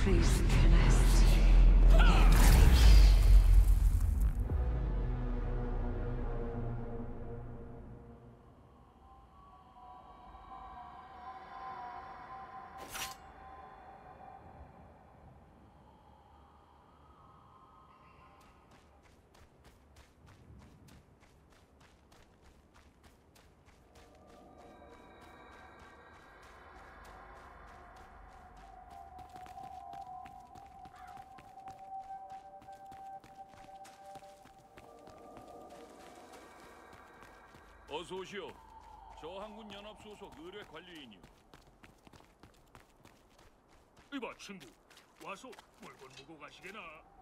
Increase capacity. 어서 오시오. 저항군 연합 소속 의뢰 관리인이요. 이봐 친구, 와서 물건 보고 가시게나.